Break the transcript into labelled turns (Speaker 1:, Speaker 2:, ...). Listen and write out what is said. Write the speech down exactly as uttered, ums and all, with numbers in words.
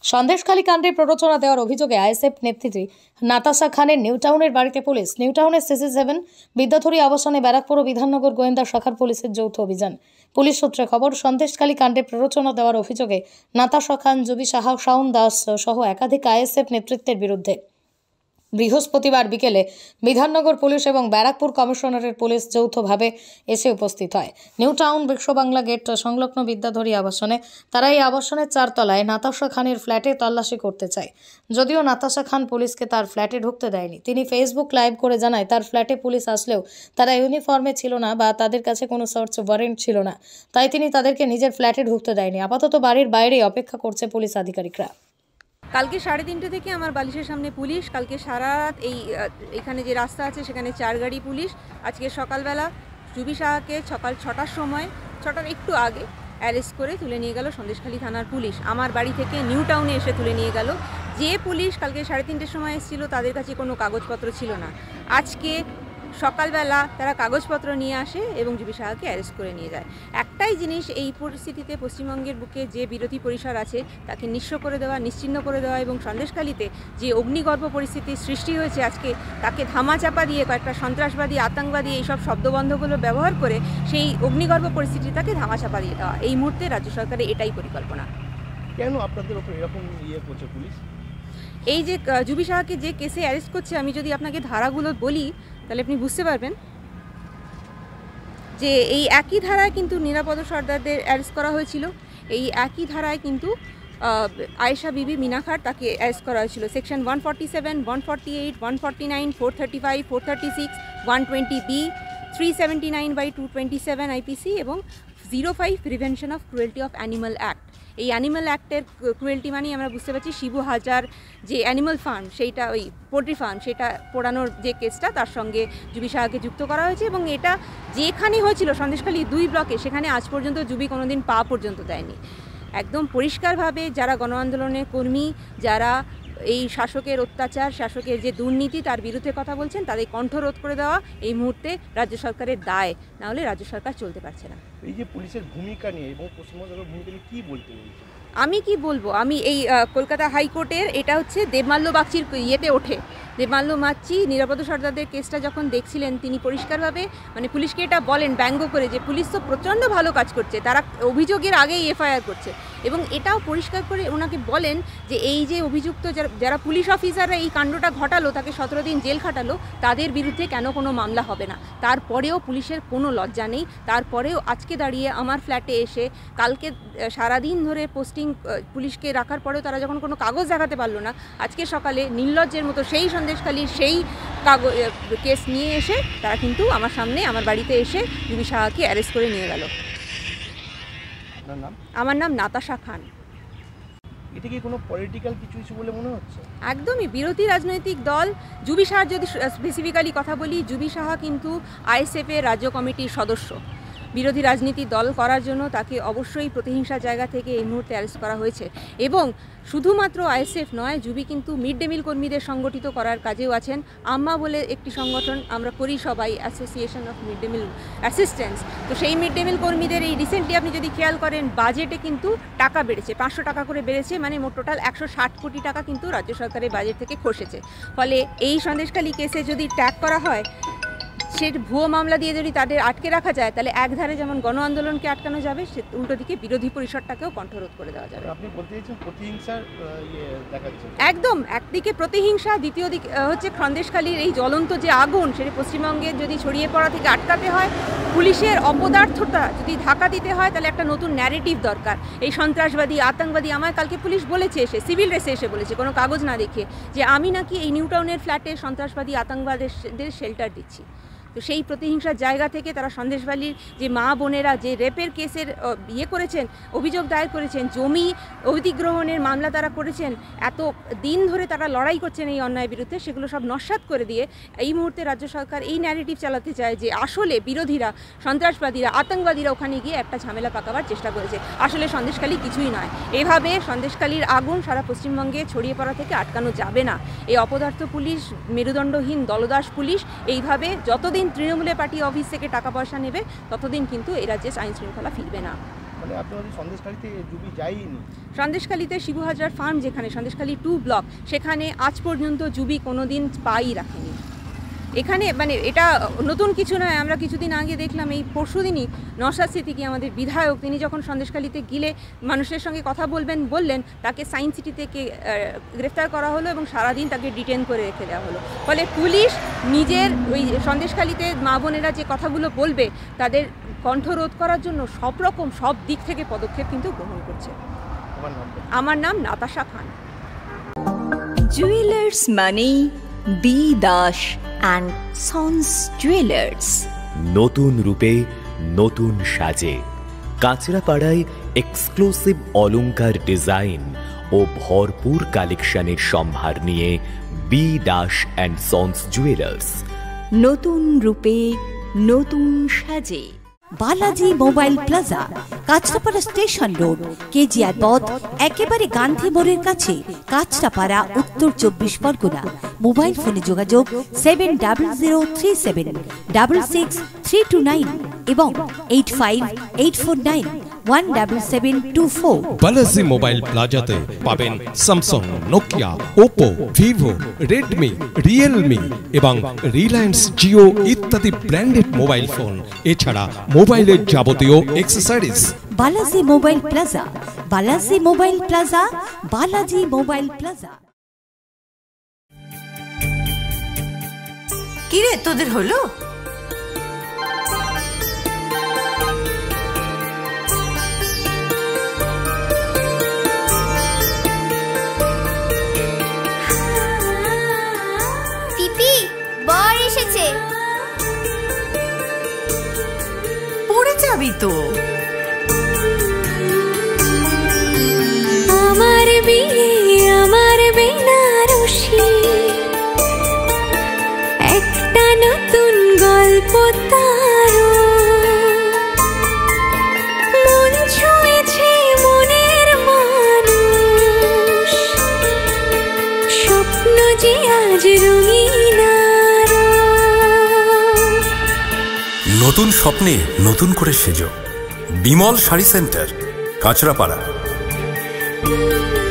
Speaker 1: সন্দেশখালী কাণ্ডে প্ররোচনা দেওয়ার অভিযোগে আইএসএফ নেত্রী নাতাশা খানের নিউটাউনের বাড়িতে পুলিশ। নিউটাউনের সিসি সেভেন বিদ্যাধরী আবাসনে ব্যারাকপুর ও বিধাননগর গোয়েন্দা শাখার পুলিশের যৌথ অভিযান। পুলিশ সূত্রে খবর, সন্দেশখালী কাণ্ডে প্ররোচনা দেওয়ার অভিযোগে নাতাশা খান, জুবি সাহা, শাওন দাস সহ একাধিক আইএসএফ নেতৃত্বের বিরুদ্ধে বৃহস্পতিবার বিকেলে বিধাননগর পুলিশ এবং ব্যারাকপুর কমিশনারের পুলিশ যৌথভাবে এসে উপস্থিত হয় নিউটাউন বিশ্ববাংলা গেট সংলগ্ন বিদ্যাধরী আবাসনে। তারা এই আবাসনের চারতলায় নাতাশা খানের ফ্ল্যাটে তল্লাশি করতে চায়। যদিও নাতাশা খান পুলিশকে তার ফ্ল্যাটে ঢুকতে দেয়নি। তিনি ফেসবুক লাইভ করে জানায় তার ফ্ল্যাটে পুলিশ আসলেও তারা ইউনিফর্মে ছিল না বা তাদের কাছে কোনো সার্চ ওয়ারেন্ট ছিল না, তাই তিনি তাদেরকে নিজের ফ্ল্যাটে ঢুকতে দেয়নি। আপাতত বাড়ির বাইরে অপেক্ষা করছে পুলিশ আধিকারিকরা।
Speaker 2: কালকে সাড়ে তিনটে থেকে আমার বালিশের সামনে পুলিশ, কালকে সারা রাত এই এখানে যে রাস্তা আছে সেখানে চার গাড়ি পুলিশ। আজকে সকালবেলা জুবি সাহাকে সকাল ছটার সময় ছটার একটু আগে অ্যারেস্ট করে তুলে নিয়ে গেল সন্দেশখালী থানার পুলিশ। আমার বাড়ি থেকে নিউ টাউনে এসে তুলে নিয়ে গেল। যে পুলিশ কালকে সাড়ে তিনটের সময় এসেছিল তাদের কাছে কোনো কাগজপত্র ছিল না। আজকে সকালবেলা তারা কাগজপত্র নিয়ে আসে এবং জুবি সাহাকে অ্যারেস্ট করে নিয়ে যায়। একটাই জিনিস, এই পরিস্থিতিতে পশ্চিমবঙ্গের বুকে যে বিরোধী পরিসর আছে তাকে নিঃস্ব করে দেওয়া, নিশ্চিহ্ন করে দেওয়া এবং সন্দেশখালীতে যে অগ্নিগর্ভ পরিস্থিতির সৃষ্টি হয়েছে আজকে তাকে ধামাচাপা দিয়ে কয়েকটা সন্ত্রাসবাদী, আতঙ্কবাদী এইসব শব্দবন্ধগুলো ব্যবহার করে সেই অগ্নিগর্ভ পরিস্থিতিটাকে ধামাচাপা দিয়ে দেওয়া। এই মুহূর্তে রাজ্য সরকারের এটাই পরিকল্পনা।
Speaker 3: কেন আপনাদের উপর এরকম ইয়ে করছে পুলিশ?
Speaker 2: এই যে জুবি সাহাকে যে কেসে অ্যারেস্ট করছে, আমি যদি আপনাকে ধারাগুলো বলি তাহলে আপনি বুঝতে পারবেন যে এই একই ধারায় কিন্তু নিরাপদ সর্দারদের অ্যারেস্ট করা হয়েছিল। এই একই ধারায় কিন্তু আয়েশা বিবি মিনাখার তাকে অ্যারেস্ট করা হয়েছিল। Section one forty seven, one forty eight, one forty nine, four thirty five, four thirty six, one twenty B, three seventy nine by two twenty seven IPC এবং zero five prevention of cruelty of animal act. এই animal অ্যাক্টের cruelty মানে আমরা বুঝতে পারছি শিবু হাজার যে animal farm, সেইটা ওই পোলট্রি ফার্ম, সেটা পোড়ানোর যে কেসটা তার সঙ্গে জুবি সাহাকে যুক্ত করা হয়েছে। এবং এটা যেখানে হয়েছিল সন্দেশখালী দুই ব্লকে, সেখানে আজ পর্যন্ত জুবি কোনোদিন পা পর্যন্ত দেয়নি। একদম পরিষ্কারভাবে যারা গণ আন্দোলনের কর্মী, যারা এই শাসকের অত্যাচার, শাসকের যে দুর্নীতি তার বিরুদ্ধে কথা বলছেন, তাদের কণ্ঠরোধ করে দেওয়া এই মুহূর্তে রাজ্য সরকারের দায়, না হলে রাজ্য সরকার চলতে পারছে না।
Speaker 3: এই যে পুলিশের ভূমিকা নিয়ে এবং পশ্চিমবঙ্গের ভূমিকা নিয়ে কী বলতে বলছেন?
Speaker 2: আমি কি বলবো, আমি এই কলকাতা হাইকোর্টের এটা হচ্ছে দেবমাল্য বাগচির ইয়েতে ওঠে। দেবমাল্য বাগচি নিরাপদ সর্দারদের কেসটা যখন দেখছিলেন তিনি পরিষ্কারভাবে মানে পুলিশকে এটা বলেন ব্যঙ্গ করে যে পুলিশ তো প্রচণ্ড ভালো কাজ করছে, তারা অভিযোগের আগেই এফআইআর করছে। এবং এটাও পরিষ্কার করে ওনাকে বলেন যে এই যে অভিযুক্ত যারা পুলিশ অফিসাররা এই কাণ্ডটা ঘটালো, তাকে সতেরো দিন জেল খাটালো, তাদের বিরুদ্ধে কেন কোনো মামলা হবে না। তারপরেও পুলিশের কোনো লজ্জা নেই। তারপরেও আজকে দাঁড়িয়ে আমার ফ্ল্যাটে এসে কালকে সারাদিন ধরে পোস্টিং পুলিশকে রাখার পরেও তারা যখন কোনো কাগজ দেখাতে পারলো না, আজকে সকালে নির্লজ্জের মতো সেই সন্দেশখালীর সেই কাগজ কেস নিয়ে এসে তারা কিন্তু আমার সামনে আমার বাড়িতে এসে জুবি সাহাকে অ্যারেস্ট করে নিয়ে গেল। আমার নাম নাতাশা খান।
Speaker 3: এটা কি কোনো পলিটিক্যাল কিছু কিছু বলে মনে হচ্ছে?
Speaker 2: একদমই বিরোধী রাজনৈতিক দল। জুবি সাহার যদি স্পেসিফিক্যালি কথা বলি, জুবি সাহা কিন্তু আইএসএফের রাজ্য কমিটির সদস্য। বিরোধী রাজনীতি দল করার জন্য তাকে অবশ্যই প্রতিহিংসার জায়গা থেকে এই মুহূর্তে অ্যারেস্ট করা হয়েছে। এবং শুধুমাত্র আইএসএফ নয়, জুবি কিন্তু মিড ডে মিল কর্মীদের সংগঠিত করার কাজেও আছেন। আম্মা বলে একটি সংগঠন আমরা করি সবাই, association of mid day meal assistants. তো সেই মিড ডে মিল কর্মীদের এই রিসেন্টলি আপনি যদি খেয়াল করেন বাজেটে কিন্তু টাকা বেড়েছে, পাঁচশো টাকা করে বেড়েছে, মানে মোট টোটাল একশো ষাট কোটি টাকা কিন্তু রাজ্য সরকারের বাজেট থেকে খসেছে। ফলে এই সন্দেশখালী কেসে যদি ট্যাগ করা হয়, সে ভুয়ো মামলা দিয়ে যদি তাদের আটকে রাখা যায়, তাহলে একধারে যেমন গণ আন্দোলনকে আটকানো যাবে, সে উল্টো দিকে বিরোধী পরিসরটাকেও কণ্ঠরোধ করে দেওয়া যাবে।
Speaker 3: আপনি বলতে চাইছেন প্রতিহিংসার ইয়ে দেখাচ্ছে?
Speaker 2: একদম, একদিকে প্রতিহিংসা, দ্বিতীয় দিকে হচ্ছে সন্দেশখালীর এই জ্বলন্ত যে আগুন, সেটা পশ্চিমবঙ্গে যদি ছড়িয়ে পড়া থেকে আটকাতে হয়, পুলিশের অপদার্থতা যদি ঢাকা দিতে হয়, তাহলে একটা নতুন ন্যারেটিভ দরকার। এই সন্ত্রাসবাদী, আতঙ্কবাদী, আমার কালকে পুলিশ বলেছে এসে, সিভিল ড্রেসে এসে বলেছে, কোনো কাগজ না দেখিয়ে, যে আমি নাকি এই নিউ টাউনের ফ্ল্যাটে সন্ত্রাসবাদী, আতঙ্কবাদের শেল্টার দিচ্ছি। তো সেই প্রতিহিংসার জায়গা থেকে তারা সন্দেশখালীর যে মা বোনেরা যে রেপের কেসের ইয়ে করেছেন, অভিযোগ দায়ের করেছেন, জমি অধিগ্রহণের মামলা তারা করেছেন, এত দিন ধরে তারা লড়াই করছেন এই অন্যায়ের বিরুদ্ধে, সেগুলো সব নস্যাৎ করে দিয়ে এই মুহূর্তে রাজ্য সরকার এই ন্যারেটিভ চালাতে চায় যে আসলে বিরোধীরা, সন্ত্রাসবাদীরা, আতঙ্কবাদীরা ওখানে গিয়ে একটা ঝামেলা পাকাবার চেষ্টা করেছে। আসলে সন্দেশখালী কিছুই নয়। এভাবে সন্দেশখালীর আগুন সারা পশ্চিমবঙ্গে ছড়িয়ে পড়া থেকে আটকানো যাবে না। এই অপদার্থ পুলিশ, মেরুদণ্ডহীন দলদাস পুলিশ এইভাবে যতদিন তৃণমূলের পার্টি অফিস থেকে টাকা পয়সা নেবে, ততদিন কিন্তু এই রাজ্যে আইন শৃঙ্খলা ফিরবে না।
Speaker 3: মানে আপনাদের সন্দেশখালীতে জুবি যায়নি?
Speaker 2: সন্দেশখালীতে শিবু হাজার ফার্ম যেখানে সন্দেশখালী টু ব্লক, সেখানে আজ পর্যন্ত জুবি কোনো দিন পাই রাখেনি। এখানে মানে এটা নতুন কিছু নয়। আমরা কিছুদিন আগে দেখলাম, এই পরশু দিনই নওশাদ সিদ্দিকী আমাদের বিধায়ক, তিনি যখন সন্দেশখালীতে গিলে মানুষের সঙ্গে কথা বলবেন বললেন, তাকে সায়েন্স সিটি থেকে গ্রেফতার করা হলো এবং সারাদিন তাকে ডিটেন করে রেখে দেওয়া হলো। ফলে পুলিশ নিজের ওই সন্দেশখালীতে মা বোনেরা যে কথাগুলো বলবে তাদের কণ্ঠরোধ করার জন্য সব রকম সব দিক থেকে পদক্ষেপ কিন্তু গ্রহণ করছে। আমার নাম নাতাশা খান।
Speaker 4: জুয়েলার্স মানে B Das and sons jewellers.
Speaker 5: নতুন রূপে নতুন সাজে কাঁচরাপাড়ায় এক্সক্লুসিভ অলংকার ডিজাইন ও ভরপুর কালেকশনের সম্ভার নিয়ে B Das and sons jewellers.
Speaker 4: নতুন রূপে নতুন সাজে। Balaji mobile plaza, Kanchrapara station road, KGR পথ, একেবারে গান্ধী মোড়ের কাছে, কাঁচরাপাড়া, উত্তর চব্বিশ পরগনা। মোবাইল ফোনে যোগাযোগ seven double zero three seven double six three two nine এবং eight five eight four nine one double seven two four.
Speaker 6: Balaji mobile প্লাজাতে পাবেন Samsung, Nokia, Oppo, Vivo, Redmi, Realme এবং রিলায়েন্স জিও ইত্যাদি ব্র্যান্ডেড মোবাইল ফোন, এছাড়া মোবাইলের যাবতীয় accessories.
Speaker 4: Balaji mobile plaza, Balaji mobile plaza, Balaji mobile plaza.
Speaker 7: কি রে তোদের হলো?
Speaker 8: পিপি, বর এসেছে।
Speaker 7: পড়ে যাবি তো।
Speaker 8: আমার বিয়ে, আমার বেনারসি, একটা নতুন গল্প তার, মন ছুঁয়েছে মনের মানুষ, স্বপ্ন যে আজ রঙিন।
Speaker 9: নতুন স্বপ্নে নতুন করে সেজো। বিমল শাড়ি সেন্টার, কাঁচরাপাড়া।